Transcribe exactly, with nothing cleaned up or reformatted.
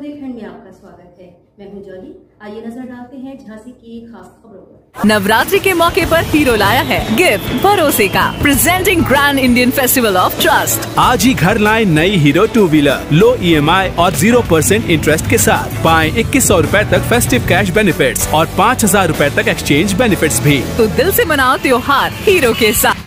बुंदेलखंड में आपका स्वागत है। मैं हूं जॉली। आइए नजर डालते हैं झांसी की खास खबरों पर। नवरात्रि के मौके पर हीरो लाया है गिफ्ट भरोसे का, presenting grand Indian festival of trust. आज ही घर लाएं नई Hero two wheeler low E M I और जीरो परसेंट इंटरेस्ट के साथ। पाएं इक्कीस सौ रूपए तक फेस्टिव कैश बेनिफिट्स और पाँच हजार रूपए तक एक्सचेंज बेनिफिट्स भी। तो दिल से मनाओ त्योहार हीरो के साथ।